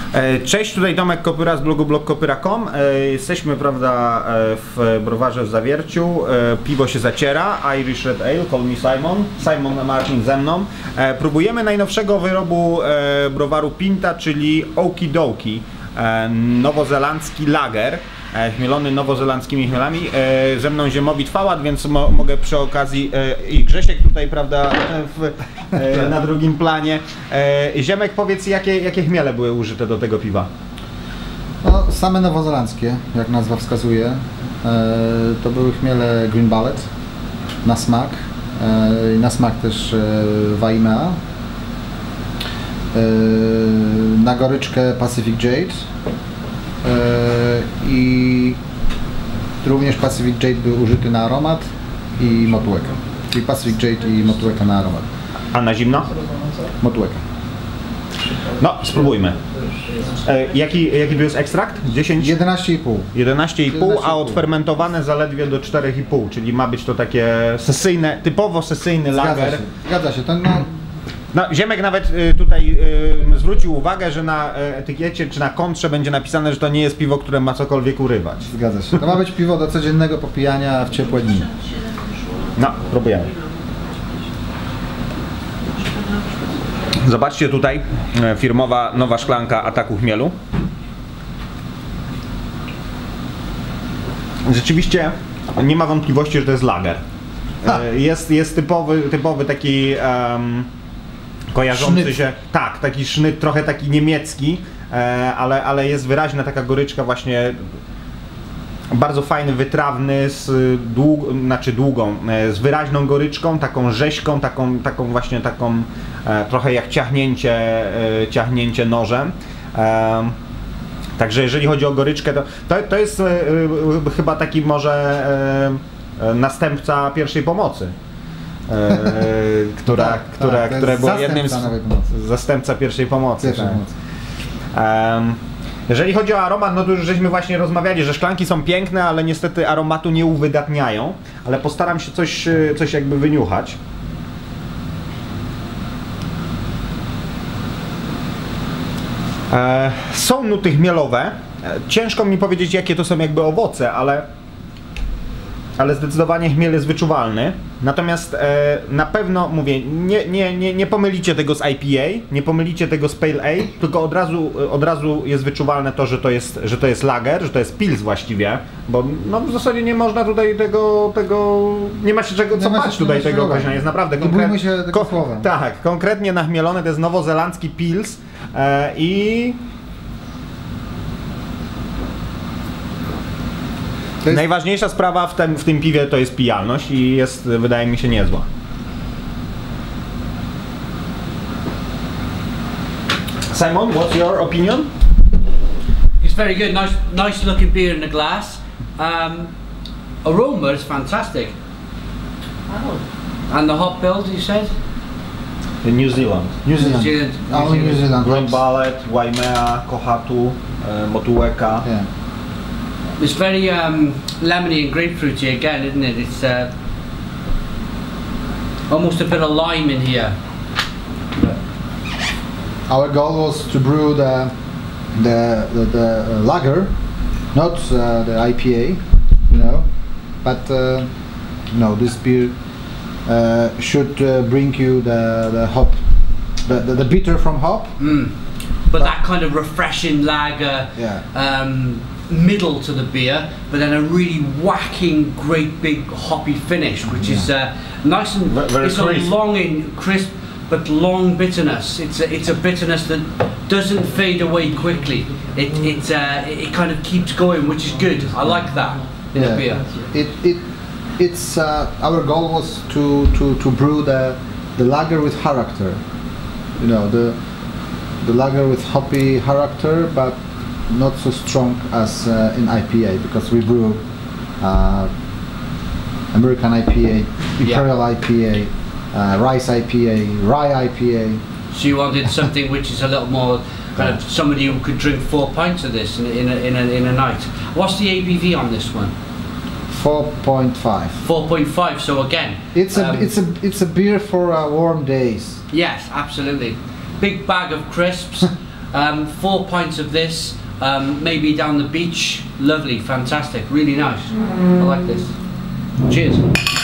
Cześć, tutaj Tomek Kopyra z blogu blogkopyra.com. Jesteśmy, prawda, w browarze w Zawierciu. Piwo się zaciera, Irish Red Ale, call me Simon. Simon Martin ze mną. Próbujemy najnowszego wyrobu browaru Pinta, czyli Okie Dokie. Nowozelandzki lager, chmielony nowozelandzkimi chmielami. Ze mną Ziemowit Fałat, więc mogę przy okazji i Grzesiek tutaj, prawda, na drugim planie. Ziemek, powiedz, jakie chmiele były użyte do tego piwa? No, same nowozelandzkie, jak nazwa wskazuje. To były chmiele Green Ballet na smak. Na smak też Waimea. Na goryczkę Pacific Jade. I również Pacific Jade był użyty na aromat i motułeka. Czyli Pacific Jade i motułeka na aromat. A na zimno? Motułeka. No, spróbujmy. Jaki to jest ekstrakt? 10? 11,5. 11,5, a odfermentowane zaledwie do 4,5, czyli ma być to takie sesyjne, typowo sesyjny lager. Zgadza się. No, Ziemek nawet tutaj zwrócił uwagę, że na etykiecie czy na kontrze będzie napisane, że to nie jest piwo, które ma cokolwiek urywać. Zgadza się. To ma być piwo do codziennego popijania w ciepłe dni. No, próbujemy. Zobaczcie tutaj, firmowa nowa szklanka Ataku Chmielu. Rzeczywiście nie ma wątpliwości, że to jest lager. Jest typowy taki kojarzący sznyt. się, tak, taki sznyt, trochę taki niemiecki, ale jest wyraźna taka goryczka właśnie, bardzo fajny, wytrawny, długą, z wyraźną goryczką, taką rzeźką, taką właśnie trochę jak ciachnięcie nożem. Także jeżeli chodzi o goryczkę, to jest chyba taki może następca pierwszej pomocy. Które było jednym z zastępca pierwszej pomocy. Jeżeli chodzi o aromat, no to już żeśmy właśnie rozmawiali, że szklanki są piękne, ale niestety aromatu nie uwydatniają, ale postaram się coś jakby wyniuchać. Są nuty chmielowe. Ciężko mi powiedzieć, jakie to są jakby owoce, ale zdecydowanie chmiel jest wyczuwalny. Natomiast na pewno mówię, nie pomylicie tego z IPA, nie pomylicie tego z Pale Ale, tylko od razu jest wyczuwalne to, że to jest lager, że to jest pils właściwie, bo no w zasadzie nie można tutaj tego nie ma się co bać tutaj tego określenia, jest naprawdę konkretnie się tego słowa. Tak, konkretnie nachmielony, to jest nowozelandzki pils i najważniejsza sprawa w tym piwie to jest pijalność i jest, wydaje mi się, niezła. Simon, what's your opinion? It's very good. Nice looking beer in the glass. Aroma is fantastic. And the hop build, you said? In New Zealand. New Zealand. Only New Zealand. Green Ballet, Waimea, Kohatu, Motueka. Yeah. It's very lemony and grapefruity again, isn't it? It's almost a bit of lime in here. Our goal was to brew the lager, not the IPA, you know, but no, this beer should bring you the hop, the bitter from hop. But that kind of refreshing lager. Yeah. Middle to the beer, but then a really whacking, great big hoppy finish, which is nice and very it's a long and crisp, but long bitterness. It's a bitterness that doesn't fade away quickly. It kind of keeps going, which is good. I like that in a beer. It's our goal was to brew the lager with character, you know, the lager with hoppy character, but not so strong as in IPA, because we brew American IPA, Imperial IPA, Rice IPA, Rye IPA. So you wanted something which is a little more kind of somebody who could drink 4 pints of this in a night. What's the ABV on this one? 4.5. 4.5. So again, it's a beer for warm days. Yes, absolutely. Big bag of crisps. 4 pints of this, maybe down the beach. Lovely, fantastic, really nice. I like this. Cheers.